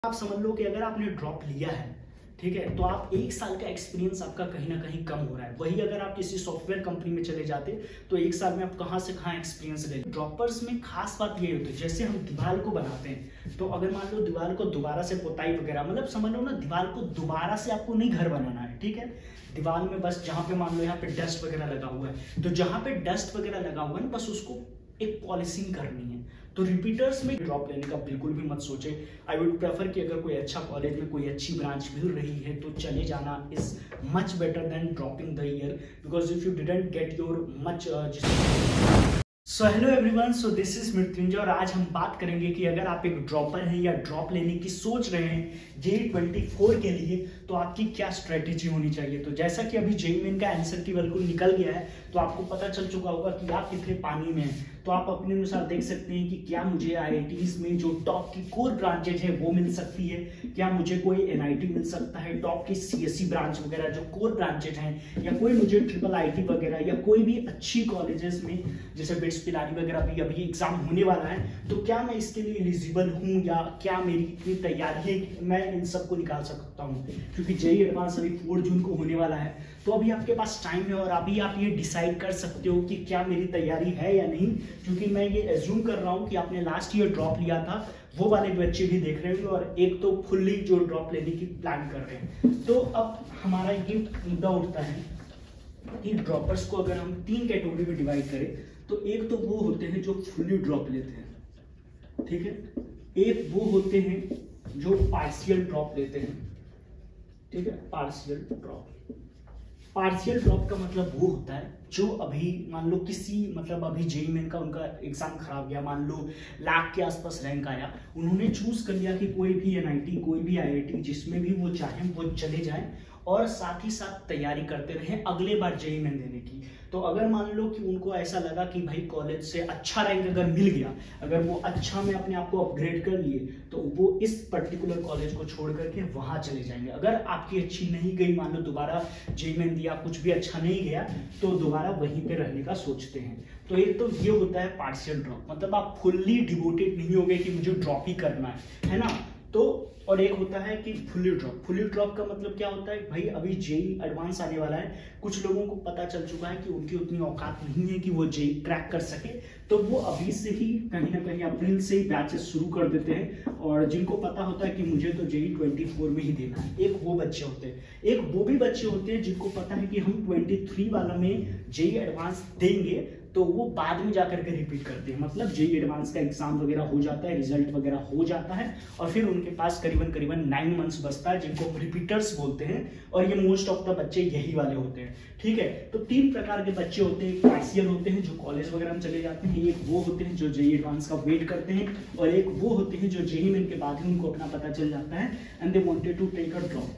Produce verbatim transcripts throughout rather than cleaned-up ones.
आप समझ लो कि अगर आपने ड्रॉप लिया है, ठीक है, तो आप एक साल का एक्सपीरियंस आपका कहीं ना कहीं कम हो रहा है। वही अगर आप किसी सॉफ्टवेयर कंपनी में चले जाते तो एक साल में आप कहाँ से कहाँ एक्सपीरियंस ले। ड्रॉपर्स में खास बात ये होती है, जैसे हम दीवार को बनाते हैं तो अगर मान लो दीवार को दोबारा से पुताई वगैरह, मतलब समझ लो ना, दीवार को दोबारा से आपको नहीं घर बनाना है, ठीक है। दीवार में बस जहाँ पे मान लो यहाँ पे डस्ट वगैरह लगा हुआ है, तो जहाँ पे डस्ट वगैरह लगा हुआ है ना, बस उसको एक पॉलिशिंग करनी है। तो रिपीटर्स में ड्रॉप लेने का बिल्कुल भी मत सोचे। आई वुड प्रेफर कि अगर कोई अच्छा कॉलेज में कोई अच्छी ब्रांच मिल रही है तो चले जाना is much better than dropping the year, because if you didn't get your much. So hello everyone, so this is Mrityunjay और आज हम बात करेंगे कि अगर आप एक ड्रॉपर हैं या ड्रॉप लेने की सोच रहे हैं जेई ट्वेंटी फोर के लिए तो आपकी क्या स्ट्रेटेजी होनी चाहिए। तो जैसा कि अभी जेई मेन का आंसर की बिल्कुल निकल गया है तो आपको पता चल चुका होगा कि आप कितने पानी में हैं। तो आप अपने अनुसार देख सकते हैं कि क्या मुझे आईआईटीज में जो टॉप की कोर ब्रांचेज है वो मिल सकती है, क्या मुझे कोई एनआईटी मिल सकता है, टॉप की सीएससी ब्रांच वगैरह जो कोर ब्रांचेज हैं, या कोई मुझे ट्रिपल आईटी वगैरह या कोई भी अच्छी कॉलेजेस में जैसे बिट्स पिलानी वगैरह भी अभी एग्जाम होने वाला है, तो क्या मैं इसके लिए एलिजिबल हूँ या क्या मेरी इतनी तैयारी है कि मैं इन सबको निकाल सकता हूँ। क्योंकि जेई एडवांस अभी फोर जून को होने वाला है, तो अभी आपके पास टाइम है और अभी आप ये डिसाइड कर सकते हो कि क्या मेरी तैयारी है या नहीं। क्योंकि मैं ये एज्यूम कर रहा हूँ कि आपने लास्ट ईयर ड्रॉप लिया था वो वाले बच्चे भी देख रहे होंगे और एक तो फुल्ली जो ड्रॉप लेने की प्लान कर रहे हैं। तो अब हमारा ये मुद्दा उठता है कि ड्रॉपर्स को अगर हम तीन कैटेगरी में डिवाइड करें तो एक तो वो होते हैं जो फुल्ली ड्रॉप लेते हैं, ठीक है। एक वो होते हैं जो पार्शियल ड्रॉप लेते हैं, ठीक है। पार्शियल ड्रॉप पार्शियल ड्रॉप का मतलब वो होता है जो अभी मान लो किसी मतलब अभी जेई मेन का उनका एग्जाम खराब गया, मान लो लाख के आसपास रैंक आया, उन्होंने चूज कर लिया कि कोई भी एनआईटी कोई भी आईआईटी जिसमें भी वो चाहें वो चले जाएं और साथ ही साथ तैयारी करते रहें अगले बार जेई मेन देने की। तो अगर मान लो कि उनको ऐसा लगा कि भाई कॉलेज से अच्छा रैंक अगर मिल गया, अगर वो अच्छा में अपने आप को अपग्रेड कर लिए, तो वो इस पर्टिकुलर कॉलेज को छोड़ करके वहां चले जाएंगे। अगर आपकी अच्छी नहीं गई, मान लो दोबारा जेई मेन दिया कुछ भी अच्छा नहीं गया, तो दोबारा वहीं पे रहने का सोचते हैं। तो एक तो ये होता है पार्शियल ड्रॉप, मतलब आप फुल्ली डिवोटेड नहीं होगे कि मुझे ड्रॉप ही करना है, है ना। तो और एक होता है कि फुल्ली ड्रॉप। फुल्ली ड्रॉप का मतलब क्या होता है, भाई अभी जेई एडवांस आने वाला है, कुछ लोगों को पता चल चुका है कि उनकी उतनी औकात नहीं है कि वो जेई क्रैक कर सके, तो वो अभी से ही कहीं ना कहीं अप्रैल से ही बैचेस शुरू कर देते हैं। और जिनको पता होता है कि मुझे तो जेई ट्वेंटी फोर में ही देना है, एक वो बच्चे होते हैं। एक वो भी बच्चे होते हैं जिनको पता है कि हम ट्वेंटी थ्री वाला में जेई एडवांस देंगे, तो वो बाद में जाकर के रिपीट करते हैं। मतलब जेई एडवांस का एग्जाम वगैरह हो जाता है, रिजल्ट वगैरह हो जाता है और फिर उनके पास करीबन करीबन नाइन मंथ्स बचता है, जिनको रिपीटर्स बोलते हैं। और ये मोस्ट ऑफ द बच्चे यही वाले होते हैं, ठीक है। तो तीन प्रकार के बच्चे होते हैं। पार्शियल होते हैं जो कॉलेज वगैरह में चले जाते हैं, एक वो होते हैं जो जेई एडवांस का वेट करते हैं, और एक वो होते हैं जो जेई मेन के बाद ही उनको अपना पता चल जाता है and they wanted to take a drop,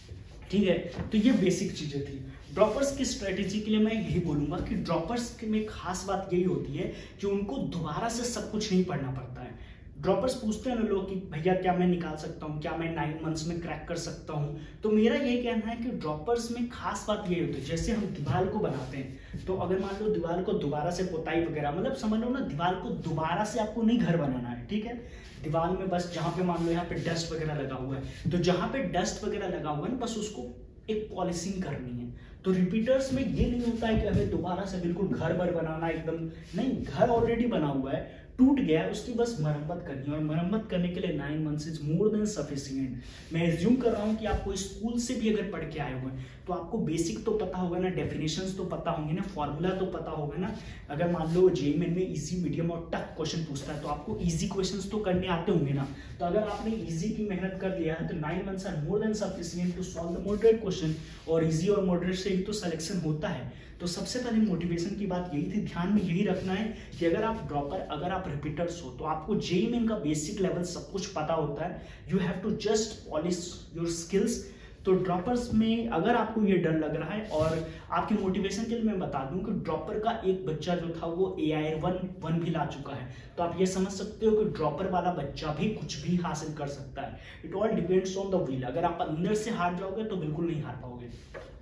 ठीक है। तो ये बेसिक चीजें थी। ड्रॉपर्स की स्ट्रेटेजी के लिए मैं यही बोलूंगा कि ड्रॉपर्स में खास बात यही होती है कि उनको दोबारा से सब कुछ नहीं पढ़ना पड़ता है। ड्रॉपर्स पूछते हैं ना लोग कि भैया क्या मैं निकाल सकता हूँ, क्या मैं नाइन मंथ्स में क्रैक कर सकता हूँ, तो मेरा यही कहना है कि ड्रॉपर्स में खास बात यही होती है, जैसे हम दीवार को बनाते हैं तो अगर मान लो दीवार को दोबारा से पुताई वगैरह, मतलब समझ लो ना, दीवार को दोबारा से आपको नहीं घर बनाना है, ठीक है। दीवार में बस जहाँ पे मान लो यहाँ पे डस्ट वगैरह लगा हुआ है, तो जहाँ पे डस्ट वगैरह लगा हुआ है बस उसको एक पॉलिशिंग करनी है। तो रिपीटर्स में ये नहीं होता है कि हमें दोबारा से बिल्कुल घर भर बनाना, एकदम नहीं, घर ऑलरेडी बना हुआ है, टूट गया है, उसकी बस मरम्मत करनी है। और मरम्मत करने के लिए nine months is more than sufficient. मैं एज्यूम कर रहा हूँ कि आपको स्कूल से भी अगर पढ़ के आए हुए हैं तो आपको बेसिक तो पता होगा ना, डेफिनेशंस तो पता होंगे ना, फॉर्मूला तो पता होगा ना। अगर मान लो जेई मेन में इजी, मीडियम और टफ क्वेश्चन पूछता है तो आपको इजी क्वेश्चंस तो करने आते होंगे ना। तो अगर आपने इजी की मेहनत कर लिया है तो nine months are more than sufficient to solve the moderate question. और इजी और मॉडरेट से ही तो सिलेक्शन होता है। तो सबसे पहले मोटिवेशन की बात यही थी, ध्यान में यही रखना है कि अगर आप ड्रॉपर, अगर आप रिपीटर्स हो तो आपको जेई मेन का बेसिक लेवल सब कुछ पता होता है। You have to just polish your skills. तो ड्रॉपर्स में अगर आपको ये डर लग रहा है, और आपके मोटिवेशन के लिए मैं बता दूं कि ड्रॉपर का एक बच्चा जो था वो ए आई वन वन भी ला चुका है। तो आप ये समझ सकते हो कि ड्रॉपर वाला बच्चा भी कुछ भी हासिल कर सकता है। It all depends on the will. अगर आप अंदर से हार जाओगे तो बिल्कुल नहीं हार पाओगे।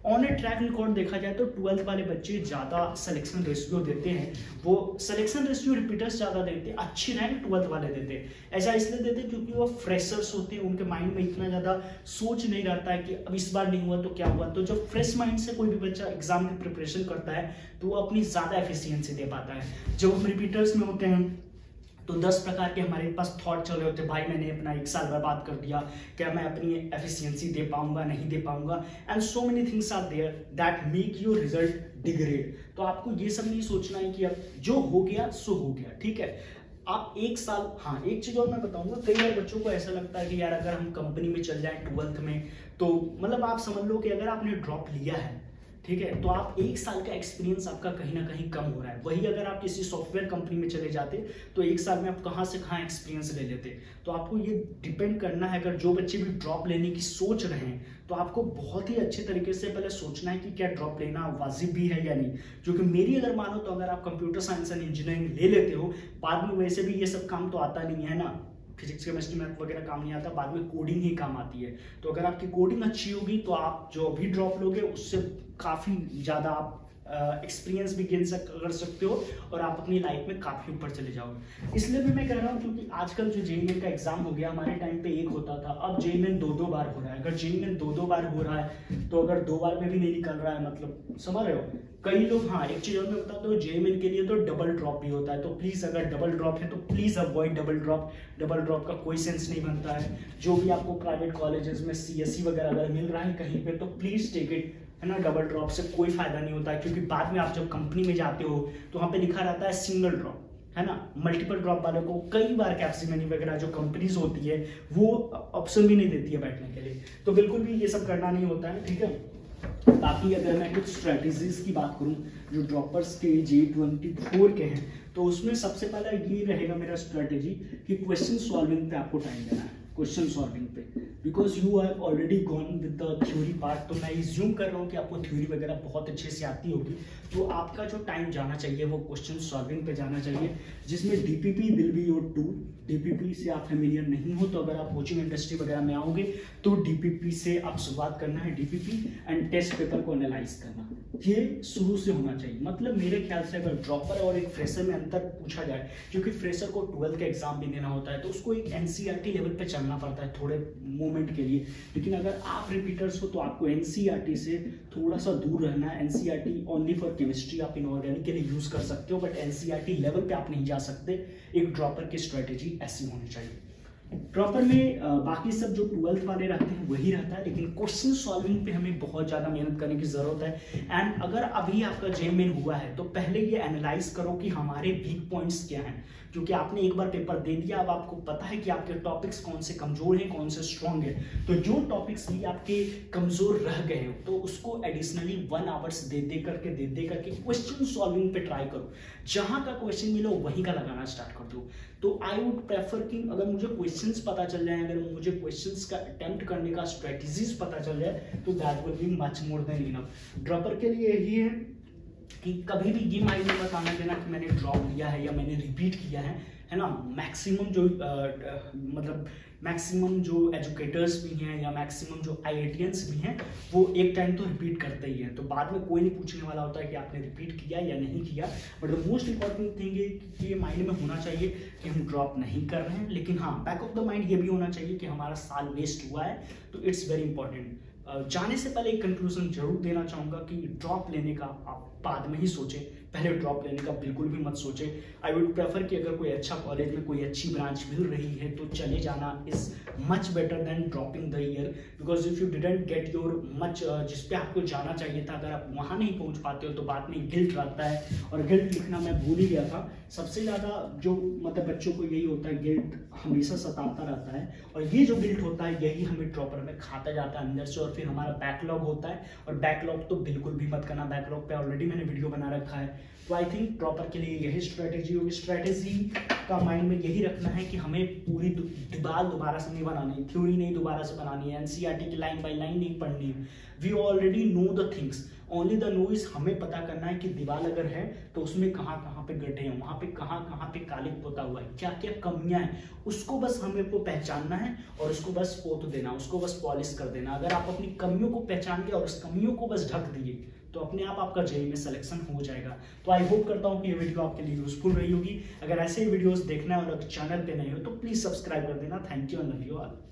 ऑन ए ट्रैक रिकॉर्ड देखा जाए तो ट्वेल्थ वाले बच्चे ज़्यादा सिलेक्शन रेशियो देते हैं, वो सिलेक्शन रेशियो रिपीटर्स ज़्यादा देते हैं, अच्छी रैंक ट्वेल्थ वाले देते हैं। ऐसा इसलिए देते हैं क्योंकि वो फ्रेशर्स होते हैं, उनके माइंड में इतना ज़्यादा सोच नहीं रहता है कि अब इस बार नहीं हुआ तो क्या हुआ। तो जब फ्रेश माइंड से कोई भी बच्चा एग्जाम की प्रिपरेशन करता है तो वो अपनी ज़्यादा एफिशिएंसी दे पाता है। जब हम रिपीटर्स में होते हैं तो दस प्रकार के हमारे पास थॉट चल रहे होते हैं, भाई मैंने अपना एक साल बर्बाद कर दिया, क्या मैं अपनी एफिशिएंसी दे पाऊंगा, नहीं दे पाऊंगा, and so many things are there that make your result degrade. तो आपको ये सब नहीं सोचना है कि अब जो हो गया सो हो गया, ठीक है। आप एक साल, हाँ एक चीज और मैं बताऊंगा, कई बार बच्चों को ऐसा लगता है कि यार अगर हम कंपनी में चल जाए ट्वेल्थ में तो मतलब आप समझ लो कि अगर आपने ड्रॉप लिया है, ठीक है, तो आप एक साल का एक्सपीरियंस आपका कहीं ना कहीं कम हो रहा है। वही अगर आप किसी सॉफ्टवेयर कंपनी में चले जाते तो एक साल में आप कहाँ से कहाँ एक्सपीरियंस ले लेते। तो आपको ये डिपेंड करना है, अगर जो बच्चे भी ड्रॉप लेने की सोच रहे हैं तो आपको बहुत ही अच्छे तरीके से पहले सोचना है कि क्या ड्रॉप लेना वाजिब भी है या नहीं। क्योंकि मेरी अगर मानो तो अगर आप कंप्यूटर साइंस एंड इंजीनियरिंग ले लेते हो, बाद में वैसे भी ये सब काम तो आता नहीं है ना, फिजिक्स केमिस्ट्री मैथ वगैरह काम नहीं आता, बाद में कोडिंग ही काम आती है। तो अगर आपकी कोडिंग अच्छी होगी तो आप जो भी ड्रॉप लोगे उससे काफ़ी ज़्यादा आप एक्सपीरियंस भी गेन सक कर सकते हो और आप अपनी लाइफ में काफ़ी ऊपर चले जाओगे। इसलिए भी मैं कह रहा हूँ क्योंकि आजकल जो जे ई ई एन का एग्जाम हो गया, हमारे टाइम पे एक होता था, अब जे ई ई एन दो दो बार हो रहा है। अगर जे ई ई एन दो दो बार हो रहा है तो अगर दो बार में भी नहीं निकल रहा है, मतलब समझ रहे हो। कई लोग, हाँ एक चीज़ और मैं बताता हूँ, जे ई ई एन के लिए तो डबल ड्रॉप भी होता है। तो प्लीज़ अगर डबल ड्रॉप है तो please avoid double drop. Double drop का कोई सेंस नहीं बनता है। जो भी आपको प्राइवेट कॉलेजेस में सी एस सी वगैरह अगर मिल रहा है कहीं पे तो प्लीज़ टेक इट, है ना। डबल ड्रॉप से कोई फायदा नहीं होता है, क्योंकि बाद में आप जब कंपनी में जाते हो तो वहाँ पे लिखा रहता है सिंगल ड्रॉप, है ना। मल्टीपल ड्रॉप वालों को कई बार कैप्सिमनी वगैरह जो कंपनीज होती है वो ऑप्शन भी नहीं देती है बैठने के लिए। तो बिल्कुल भी ये सब करना नहीं होता है, ठीक है। बाकी अगर मैं कुछ स्ट्रेटजीज की बात करूं जो ड्रॉपर्स के जे ट्वेंटी फोर के हैं, तो उसमें सबसे पहला ये रहेगा मेरा स्ट्रेटेजी कि क्वेश्चन सॉल्विंग पे आपको टाइम देना है, क्वेश्चन सॉल्विंग पे, because you have already gone with the theory part. तो मैं इज्यूम कर रहा हूँ कि आपको थ्योरी वगैरह बहुत अच्छे से आती होगी, तो आपका जो टाइम जाना चाहिए वो क्वेश्चन सॉल्विंग पे जाना चाहिए, जिसमें DPP will be your tool. DPP से आप फेमिलियर नहीं हो तो अगर आप कोचिंग इंडस्ट्री वगैरह में आओगे तो डीपीपी से आप शुरुआत करना है, डीपीपी एंड टेस्ट पेपर को एनालाइज करना, ये शुरू से होना चाहिए। मतलब मेरे ख्याल से अगर ड्रॉपर और एक फ्रेशर में अंतर पूछा जाए, क्योंकि फ्रेशर को ट्वेल्थ का एग्जाम भी देना होता है तो उसको एक एनसीईआरटी लेवल पे चलना पड़ता है थोड़े मोमेंट के लिए, लेकिन अगर आप रिपीटर्स हो तो आपको एनसीईआरटी से थोड़ा सा दूर रहना है। एनसीईआरटी ओनली फॉर केमिस्ट्री आप इनऑर्गेनिक के लिए यूज कर सकते हो, बट एनसीईआरटी लेवल पे आप नहीं जा सकते। एक ड्रॉपर की स्ट्रेटेजी ऐसी होनी चाहिए। ड्रॉपर में आ, बाकी सब जो ट्वेल्थ वाले रहते हैं वही रहता है, लेकिन क्वेश्चन सॉल्विंग पे हमें बहुत ज़्यादा मेहनत करने की ज़रूरत है। एंड अगर अभी आपका जे ई ई एन हुआ है तो पहले ये एनालाइज करो कि हमारे वीक पॉइंट्स क्या हैं, क्योंकि आपने एक बार पेपर दे दिया, अब आपको पता है कि आपके टॉपिक्स कौन से कमज़ोर हैं कौन से स्ट्रॉन्ग है। तो जो टॉपिक्स भी आपके कमज़ोर रह गए हो तो उसको एडिशनली वन आवर्स दे दे करके दे दे करके क्वेश्चन सॉल्विंग पे ट्राई करो। जहाँ का क्वेश्चन मिलो वहीं का लगाना स्टार्ट कर दो। तो आई वुड प्रेफर कि अगर मुझे क्वेश्चंस पता चल जाए, अगर मुझे क्वेश्चंस का अटेम्प्ट करने का स्ट्रेटजीज पता चल जाए तो that will be much more than enough. Dropper के लिए यही है कि कभी भी ये माइंड में बताना देना कि मैंने ड्रॉप लिया है या मैंने रिपीट किया है, है ना। मैक्सिमम जो आ, आ, मतलब मैक्सिमम जो एजुकेटर्स भी हैं या मैक्सिमम जो आईआईटियंस भी हैं वो एक टाइम तो रिपीट करते ही हैं, तो बाद में कोई नहीं पूछने वाला होता है कि आपने रिपीट किया या नहीं किया। But the most important thing है कि ये माइंड में होना चाहिए कि हम ड्रॉप नहीं कर रहे हैं, लेकिन हाँ बैक ऑफ द माइंड ये भी होना चाहिए कि हमारा साल वेस्ट हुआ है। तो इट्स वेरी इंपॉर्टेंट। जाने से पहले एक कंक्लूजन जरूर देना चाहूँगा कि ड्रॉप लेने का आप बाद में ही सोचें, पहले ड्रॉप लेने का बिल्कुल भी मत सोचें। आई वुड प्रेफर कि अगर कोई अच्छा कॉलेज में कोई अच्छी ब्रांच मिल रही है तो चले जाना is much better than dropping the year, because if you didn't get your much जिस पे आपको जाना चाहिए था, अगर आप वहाँ नहीं पहुँच पाते हो तो बाद में गिल्ट रहता है। और गिल्ट लिखना मैं भूल ही गया था, सबसे ज़्यादा जो मतलब बच्चों को यही होता है, गिल्ट हमेशा सताता रहता है, और ये जो गिल्ट होता है यही हमें ड्रॉपर में खाता जाता है अंदर से, और फिर हमारा बैकलॉग होता है। और बैकलॉग तो बिल्कुल भी मत करना, बैकलॉग पे ऑलरेडी मैंने वीडियो बना रखा है। तो आई थिंक ड्रॉपर के लिए यही स्ट्रेटेजी होगी। स्ट्रेटेजी का माइंड में यही रखना है कि हमें पूरी दीवार दोबारा से नहीं बनानी, थ्योरी नहीं दोबारा से बनानी है, एनसीईआरटी की लाइन बाय लाइन नहीं पढ़नी है। We already know the things, only the know is हमें पता करना है कि दीवार अगर है तो उसमें कहाँ कहाँ पे गड्ढे हैं, वहाँ पे कहाँ कहाँ पे कालिक पोता हुआ है, क्या क्या कमियां हैं, उसको बस हमें को पहचानना है और उसको बस पोत देना, उसको बस पॉलिश कर देना। अगर आप अपनी कमियों को पहचान के और उस कमियों को बस ढक दिए तो अपने आप आपका जेईई में सिलेक्शन हो जाएगा। तो आई होप करता हूँ कि ये वीडियो आपके लिए यूजफुल रही होगी। अगर ऐसे ही वीडियोस देखना है और अगर चैनल पे नहीं हो तो प्लीज सब्सक्राइब कर देना। Thank you and love you all.